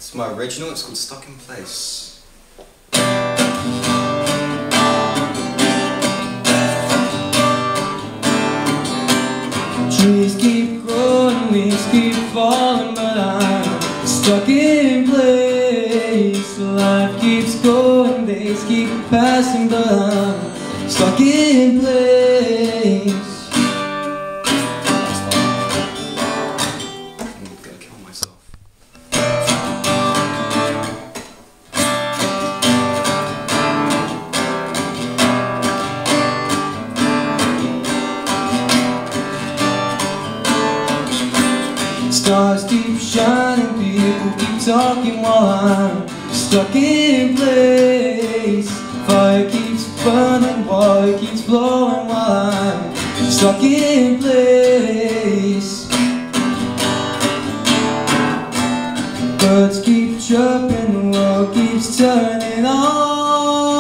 It's my original, it's called Stuck in Place. Trees keep growing, leaves keep falling, but I'm stuck in place. Life keeps going, days keep passing, but I'm stuck in place. I'm gonna kill myself. Stars keep shining, people keep talking while I'm stuck in place. Fire keeps burning, water keeps blowing while I'm stuck in place. Birds keep chirping, the world keeps turning on.